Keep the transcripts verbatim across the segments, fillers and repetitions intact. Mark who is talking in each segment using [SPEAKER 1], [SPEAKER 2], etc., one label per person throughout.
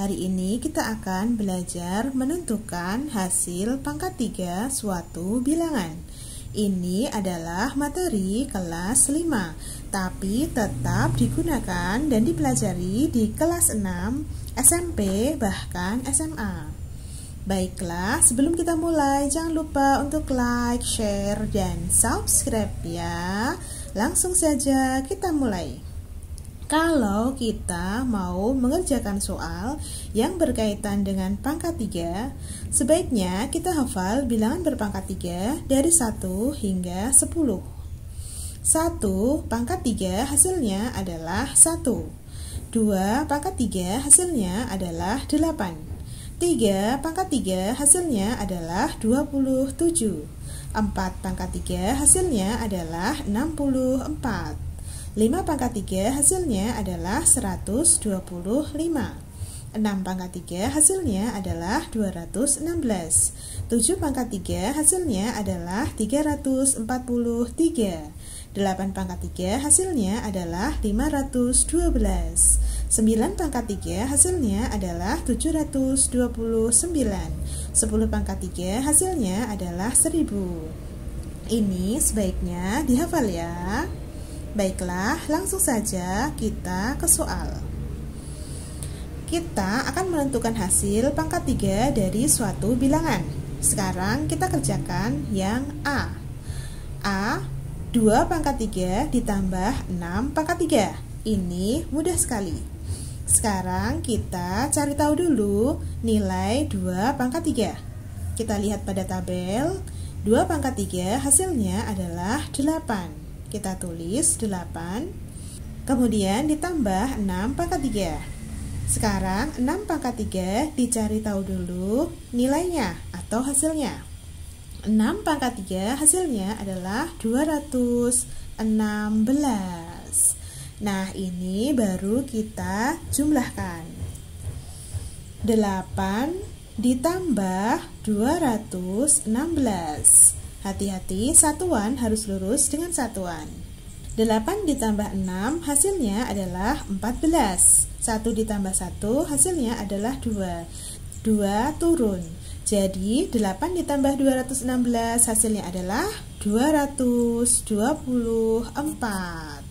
[SPEAKER 1] Hari ini kita akan belajar menentukan hasil pangkat tiga suatu bilangan. Ini adalah materi kelas lima, tapi tetap digunakan dan dipelajari di kelas enam, S M P, bahkan S M A. Baiklah, sebelum kita mulai, jangan lupa untuk like, share, dan subscribe ya. Langsung saja kita mulai. Kalau kita mau mengerjakan soal yang berkaitan dengan pangkat tiga, sebaiknya kita hafal bilangan berpangkat tiga dari satu hingga sepuluh. satu pangkat tiga hasilnya adalah satu. dua pangkat tiga hasilnya adalah delapan. tiga pangkat tiga hasilnya adalah dua puluh tujuh. empat pangkat tiga hasilnya adalah enam puluh empat. lima pangkat tiga hasilnya adalah seratus dua puluh lima. enam pangkat tiga hasilnya adalah dua ratus enam belas. tujuh pangkat tiga hasilnya adalah tiga ratus empat puluh tiga. delapan pangkat tiga hasilnya adalah lima ratus dua belas. sembilan pangkat tiga hasilnya adalah tujuh ratus dua puluh sembilan. sepuluh pangkat tiga hasilnya adalah seribu. Ini sebaiknya dihafal ya. Baiklah, langsung saja kita ke soal. Kita akan menentukan hasil pangkat tiga dari suatu bilangan. Sekarang kita kerjakan yang A. A, dua pangkat tiga ditambah enam pangkat tiga. Ini mudah sekali. Sekarang kita cari tahu dulu nilai dua pangkat tiga. Kita lihat pada tabel, dua pangkat tiga hasilnya adalah delapan. Kita tulis delapan, kemudian ditambah enam pangkat tiga. Sekarang enam pangkat tiga dicari tahu dulu nilainya atau hasilnya. enam pangkat tiga hasilnya adalah dua ratus enam belas. Nah, ini baru kita jumlahkan. delapan ditambah dua ratus enam belas. Hati-hati, satuan harus lurus dengan satuan. delapan ditambah enam hasilnya adalah empat belas. satu ditambah satu hasilnya adalah dua. dua turun. Jadi delapan ditambah dua ratus enam belas hasilnya adalah dua ratus dua puluh empat.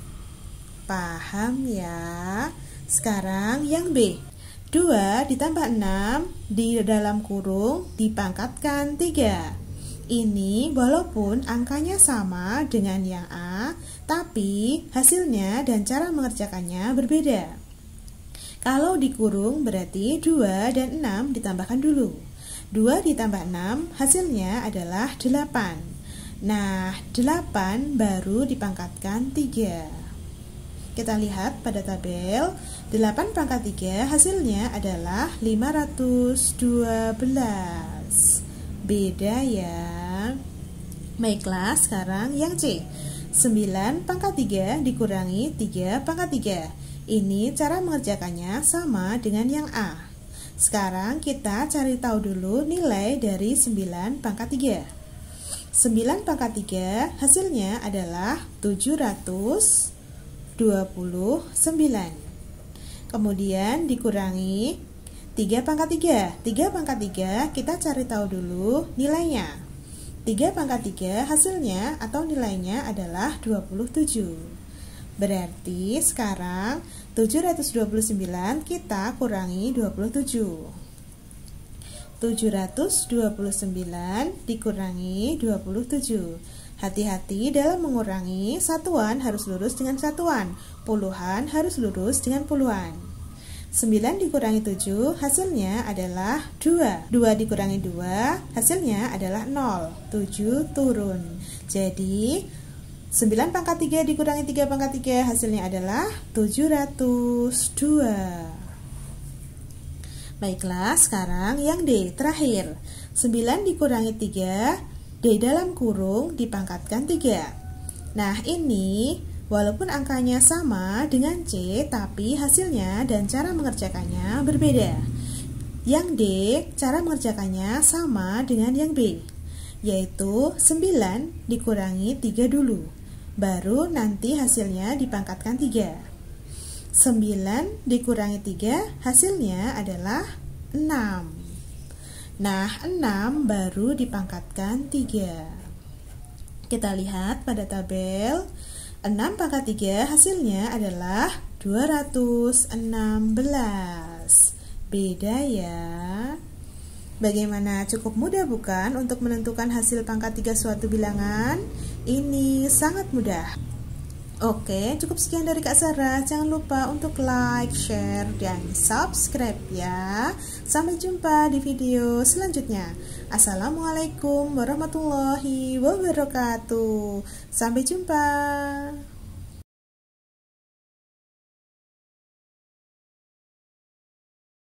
[SPEAKER 1] Paham ya? Sekarang yang B. dua ditambah enam di dalam kurung dipangkatkan tiga. Ini walaupun angkanya sama dengan yang A, tapi hasilnya dan cara mengerjakannya berbeda. Kalau dikurung berarti dua dan enam ditambahkan dulu. dua ditambah enam hasilnya adalah delapan. Nah, delapan baru dipangkatkan tiga. Kita lihat pada tabel, delapan pangkat tiga hasilnya adalah lima ratus dua belas. Beda ya. Baiklah, sekarang yang C. sembilan pangkat tiga dikurangi tiga pangkat tiga. Ini cara mengerjakannya sama dengan yang A. Sekarang kita cari tahu dulu nilai dari sembilan pangkat tiga. sembilan pangkat tiga hasilnya adalah tujuh ratus dua puluh sembilan. Kemudian dikurangi tiga pangkat tiga. tiga pangkat tiga kita cari tahu dulu nilainya. tiga pangkat tiga hasilnya atau nilainya adalah dua puluh tujuh. Berarti sekarang tujuh ratus dua puluh sembilan kita kurangi dua puluh tujuh. tujuh ratus dua puluh sembilan dikurangi dua puluh tujuh. Hati-hati dalam mengurangi, satuan harus lurus dengan satuan, puluhan harus lurus dengan puluhan. sembilan dikurangi tujuh hasilnya adalah dua. dua dikurangi dua hasilnya adalah nol. tujuh turun. Jadi sembilan pangkat tiga dikurangi tiga pangkat tiga hasilnya adalah tujuh ratus dua. Baiklah, sekarang yang D terakhir. sembilan dikurangi tiga di dalam kurung dipangkatkan tiga. Nah, ini walaupun angkanya sama dengan C, tapi hasilnya dan cara mengerjakannya berbeda. Yang D, cara mengerjakannya sama dengan yang B, yaitu sembilan dikurangi tiga dulu, baru nanti hasilnya dipangkatkan tiga. sembilan dikurangi tiga hasilnya adalah enam. Nah, enam baru dipangkatkan tiga. Kita lihat pada tabel, enam pangkat tiga hasilnya adalah dua ratus enam belas. Beda ya. Bagaimana, cukup mudah bukan untuk menentukan hasil pangkat tiga suatu bilangan? Ini sangat mudah. Oke, cukup sekian dari Kak Sarah. Jangan lupa untuk like, share, dan subscribe ya. Sampai jumpa di video selanjutnya. Assalamualaikum warahmatullahi wabarakatuh. Sampai jumpa.